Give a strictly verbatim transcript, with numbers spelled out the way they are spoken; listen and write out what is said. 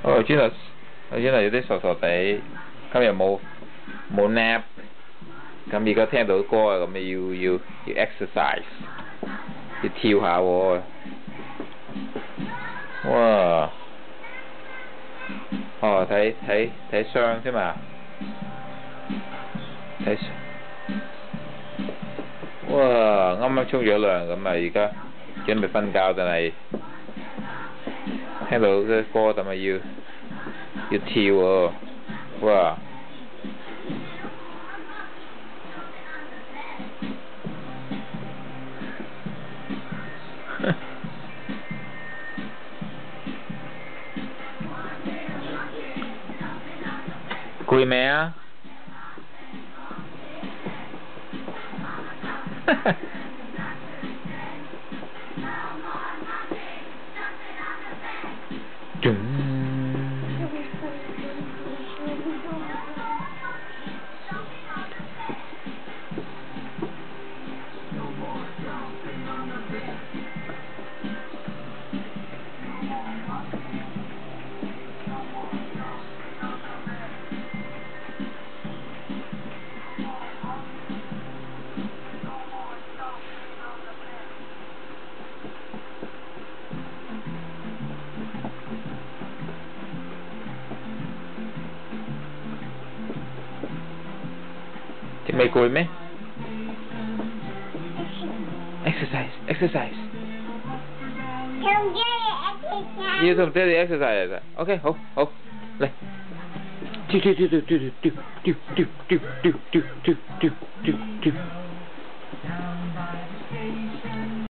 哦，原來原來有啲傻傻地，今日冇冇 nap， 咁而家聽到歌啊，咁要要要 exercise， 要跳下喎。哇！哦，睇睇睇相啫嘛，睇相。哇！啱啱沖咗涼咁啊，而家準備瞓覺，但係聽到啲歌，咁啊要要跳喎，哇！攰未啊？未攰咩 ？exercise exercise。要同爹哋 exercise 啊 ！OK， 好好嚟。跳跳跳跳跳跳跳跳跳跳跳跳跳跳。